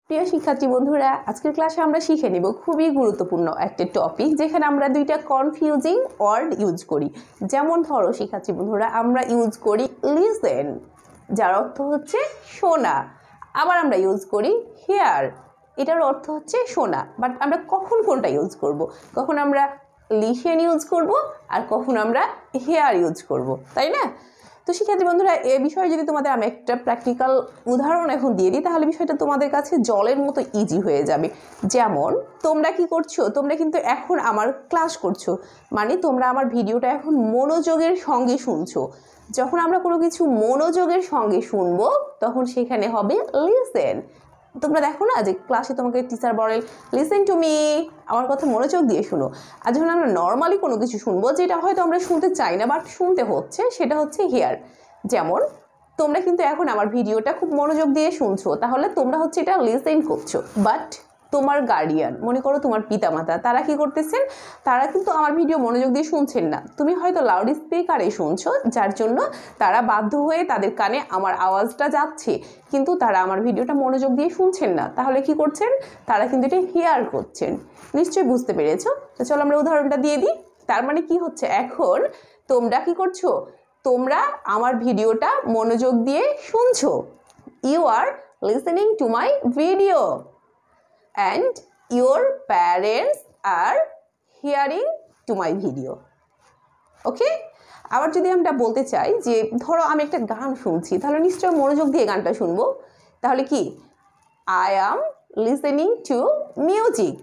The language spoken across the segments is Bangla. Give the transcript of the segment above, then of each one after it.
প্রিয় শিক্ষার্থী বন্ধুরা, আজকের ক্লাসে আমরা শিখে নিব খুবই গুরুত্বপূর্ণ একটা টপিক, যেখানে আমরা দুইটা কনফিউজিং ওয়ার্ড ইউজ করি। যেমন ধরো শিক্ষার্থী বন্ধুরা, আমরা ইউজ করি লিসেন, যার অর্থ হচ্ছে শোনা। আবার আমরা ইউজ করি হিয়ার, এটার অর্থ হচ্ছে শোনা। বাট আমরা কখন কোনটা ইউজ করব? কখন আমরা লিসেন ইউজ করব আর কখন আমরা হিয়ার ইউজ করব, তাই না? তো শিক্ষার্থী বন্ধুরা, এ বিষয়ে যদি তোমাদের আমি একটা প্র্যাকটিক্যাল উদাহরণ এখন দিয়ে দিই, তাহলে বিষয়টা তোমাদের কাছে জলের মতো ইজি হয়ে যাবে। যেমন তোমরা কি করছো, তোমরা কিন্তু এখন আমার ক্লাস করছো, মানে তোমরা আমার ভিডিওটা এখন মনোযোগের সঙ্গে শুনছো। যখন আমরা কোনো কিছু মনোযোগের সঙ্গে শুনবো, তখন সেখানে হবে লিসেন। তোমরা দেখো না যে ক্লাসে তোমাকে টিচার বলে লিসেন টু মি, আমার কথা মনোযোগ দিয়ে শুনো। আর যখন আমরা নর্মালি কোনো কিছু শুনবো, যেটা হয়তো আমরা শুনতে চাই না বাট শুনতে হচ্ছে, সেটা হচ্ছে হিয়ার। যেমন তোমরা কিন্তু এখন আমার ভিডিওটা খুব মনোযোগ দিয়ে শুনছো, তাহলে তোমরা হচ্ছে এটা লিসেন করছো। বাট তোমার গার্ডিয়ান, মনে করো তোমার পিতামাতা, তারা কি করতেছেন? তারা কিন্তু আমার ভিডিও মনোযোগ দিয়ে শুনছেন না। তুমি হয়তো লাউড স্পিকারে শুনছো, যার জন্য তারা বাধ্য হয়ে তাদের কানে আমার আওয়াজটা যাচ্ছে, কিন্তু তারা আমার ভিডিওটা মনোযোগ দিয়ে শুনছেন না। তাহলে কি করছেন? তারা কিন্তু এটা হিয়ার করছেন। নিশ্চয়ই বুঝতে পেরেছো। তো চলো আমরা উদাহরণটা দিয়ে দিই। তার মানে কি হচ্ছে, এখন তোমরা কি করছো? তোমরা আমার ভিডিওটা মনোযোগ দিয়ে শুনছো। You are listening to my video and your parents are hearing to my video. Okay? আবার যদি আমরা বলতে চাই যে ধরো আমি একটা গান শুনছি, তাহলে নিশ্চয় মনোযোগ দিয়ে গানটা শুনবো। তাহলে কি? I am listening to music.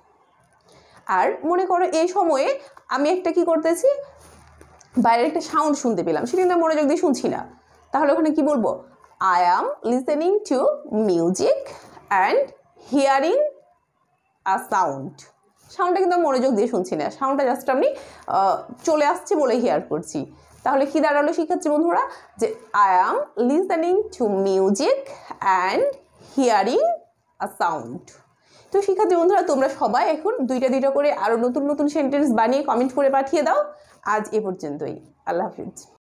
আর মনে করো এই সময়ে আমি একটা কি করতেছি, বাইরের একটা সাউন্ড শুনতে পেলাম, সেটা কিন্তু মনোযোগ দিয়ে শুনছি না। তাহলে ওখানে কি বলবো? I am listening to music and hearing a sound. সাউন্ডটা কিন্তু আমি মনোযোগ দিয়ে শুনছি না, সাউন্ডটা জাস্ট আমি চলে আসছে বলে হিয়ার করছি। তাহলে কি দাঁড়ালো শিক্ষার্থী বন্ধুরা? যে I am listening to music and hearing a sound. তো শিক্ষার্থী বন্ধুরা, তোমরা সবাই এখন দুইটা করে আরও নতুন নতুন সেন্টেন্স বানিয়ে কমেন্ট করে পাঠিয়ে দাও। আজ এ পর্যন্তই। আল্লাহ হাফিজ।